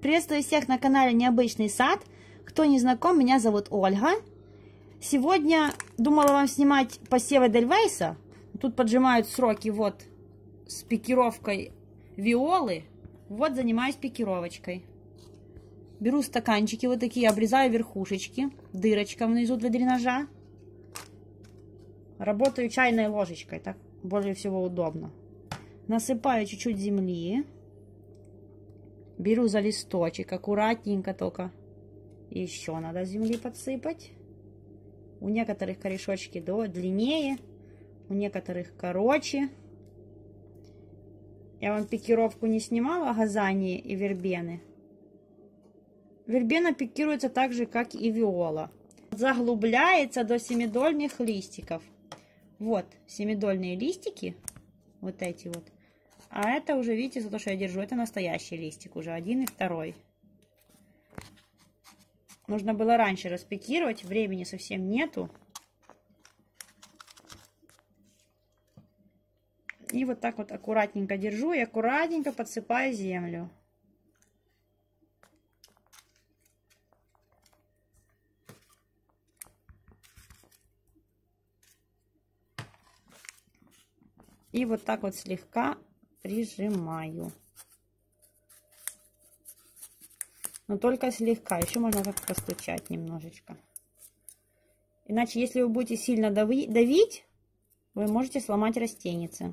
Приветствую всех на канале Необычный сад. Кто не знаком, меня зовут Ольга. Сегодня думала вам снимать посевы Эдельвейса. Тут поджимают сроки вот с пикировкой виолы. Вот занимаюсь пикировочкой. Беру стаканчики вот такие, обрезаю верхушечки. Дырочка внизу для дренажа. Работаю чайной ложечкой, так более всего удобно. Насыпаю чуть-чуть земли. Беру за листочек, аккуратненько только. Еще надо земли подсыпать. У некоторых корешочки длиннее, у некоторых короче. Я вам пикировку не снимала, газании и вербены. Вербена пикируется так же, как и виола. Заглубляется до семидольных листиков. Вот семидольные листики, вот эти вот. А это уже, видите, за то, что я держу, это настоящий листик уже, один и второй. Нужно было раньше распикировать, времени совсем нету. И вот так вот аккуратненько держу и аккуратненько подсыпаю землю. И вот так вот слегка прижимаю. Но только слегка. Еще можно так постучать немножечко. Иначе, если вы будете сильно давить, вы можете сломать растенице.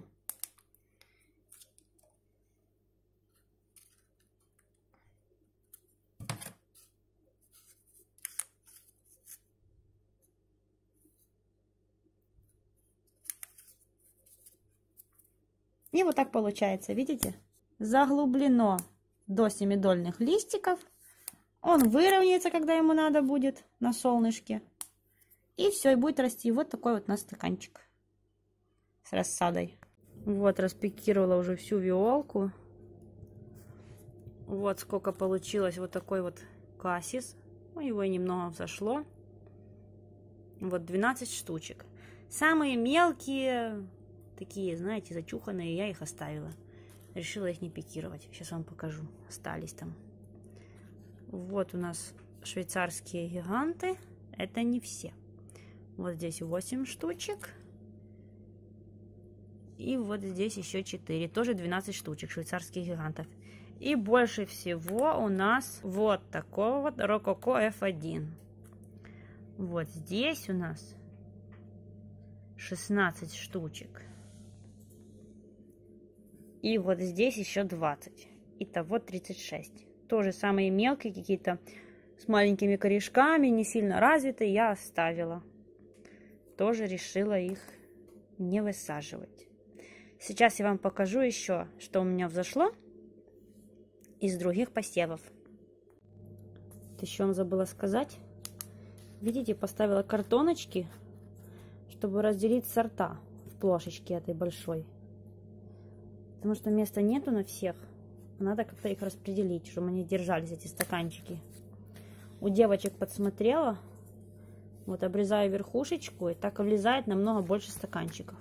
И вот так получается, видите? Заглублено до семидольных листиков. Он выровняется, когда ему надо будет, на солнышке. И все, и будет расти вот такой вот у нас стаканчик с рассадой. Вот, распикировала уже всю виолку. Вот сколько получилось вот такой вот кассис. Ну, его и немного взошло. Вот 12 штучек. Самые мелкие... Такие, знаете, зачуханные, я их оставила. Решила их не пикировать. Сейчас вам покажу. Остались там. Вот у нас швейцарские гиганты. Это не все. Вот здесь 8 штучек. И вот здесь еще 4. Тоже 12 штучек швейцарских гигантов. И больше всего у нас вот такого вот Рококо F1. Вот здесь у нас 16 штучек. И вот здесь еще 20. Итого 36. Тоже самые мелкие, какие-то с маленькими корешками, не сильно развитые, я оставила. Тоже решила их не высаживать. Сейчас я вам покажу еще, что у меня взошло из других посевов. Еще вам забыла сказать. Видите, поставила картоночки, чтобы разделить сорта в плошечке этой большой. Потому что места нету на всех. Надо как-то их распределить, чтобы они держались, эти стаканчики. У девочек подсмотрела. Вот обрезаю верхушечку, и так влезает намного больше стаканчиков.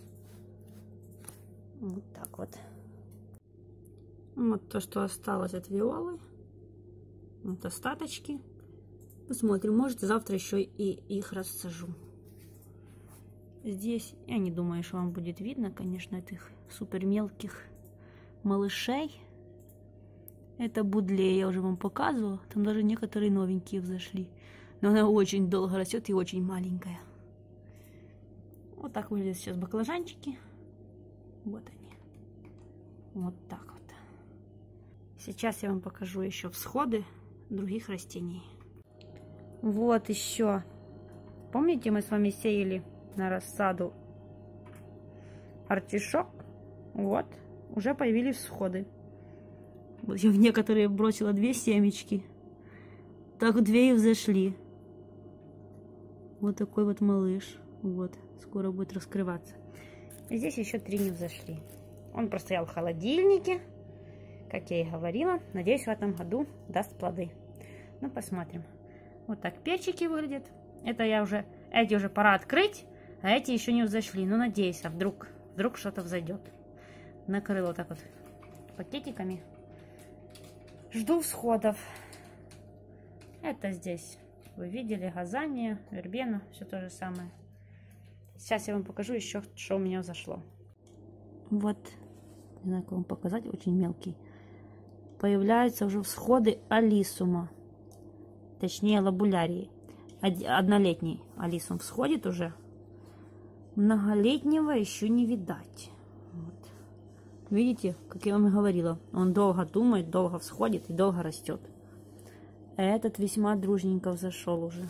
Вот так вот. Вот то, что осталось от виолы. Вот остаточки. Посмотрим, может завтра еще и их рассажу. Здесь, я не думаю, что вам будет видно, конечно, этих супер мелких малышей. Это будле, я уже вам показывала. Там даже некоторые новенькие взошли. Но она очень долго растет и очень маленькая. Вот так выглядят сейчас баклажанчики. Вот они. Вот так вот. Сейчас я вам покажу еще всходы других растений. Вот еще. Помните, мы с вами сеяли на рассаду артишок? Вот. Уже появились всходы. Вот я в некоторые бросила 2 семечки. Так 2 и взошли. Вот такой вот малыш. Вот. Скоро будет раскрываться. И здесь еще 3 не взошли. Он простоял в холодильнике. Как я и говорила. Надеюсь, в этом году даст плоды. Ну, посмотрим. Вот так перчики выглядят. Это я уже... Эти уже пора открыть. А эти еще не взошли. Ну, надеюсь, а вдруг что-то взойдет. Накрыла вот так вот пакетиками, Жду всходов. Это здесь. Вы видели газания, вербена, все то же самое. Сейчас я вам покажу еще, что у меня взошло. Вот, не знаю, как вам показать, очень мелкий. Появляются уже всходы алисума. Точнее, лабулярии. Однолетний алисум всходит уже. Многолетнего еще не видать. Вот. Видите, как я вам и говорила, он долго думает, долго всходит и долго растет. Этот весьма дружненько взошел уже.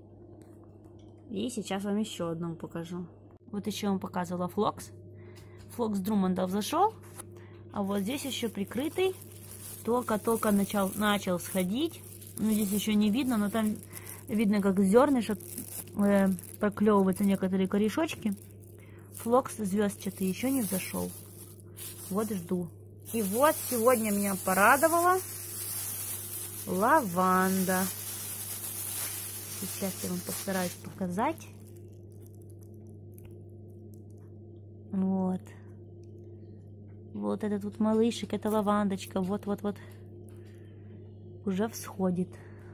И сейчас вам еще одну покажу. Вот еще вам показывала флокс. Флокс Друмонда взошел. А вот здесь еще прикрытый. Только-только начал сходить. Ну, здесь еще не видно, но там видно, как зернышек проклевываются некоторые корешочки. Флокс звездчатый еще не взошел. Вот жду. И вот сегодня меня порадовала лаванда. Сейчас я вам постараюсь показать. Вот. Вот этот вот малышек, это лавандочка. Вот-вот-вот. Уже всходит.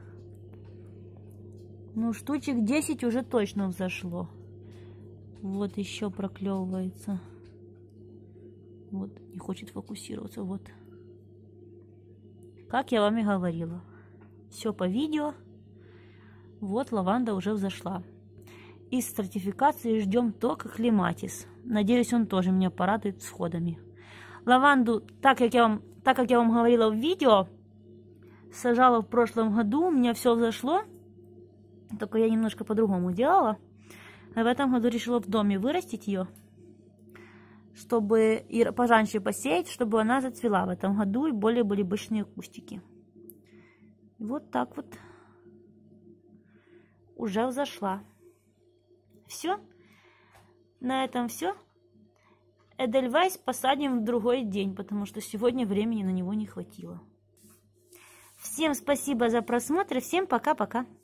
Ну, штучек 10 уже точно взошло. Вот еще проклевывается. Вот, не хочет фокусироваться. Вот. Как я вам и говорила. Все по видео. Вот лаванда уже взошла. Из стратификации ждем только клематис. Надеюсь, он тоже меня порадует всходами. Лаванду, так как я вам говорила в видео, сажала в прошлом году, у меня все взошло. Только я немножко по-другому делала. А в этом году решила в доме вырастить ее, чтобы и пожаньше посеять, чтобы она зацвела в этом году и более были пышные кустики. Вот так вот уже взошла. Все. На этом все. Эдельвейс посадим в другой день, потому что сегодня времени на него не хватило. Всем спасибо за просмотр. Всем пока-пока.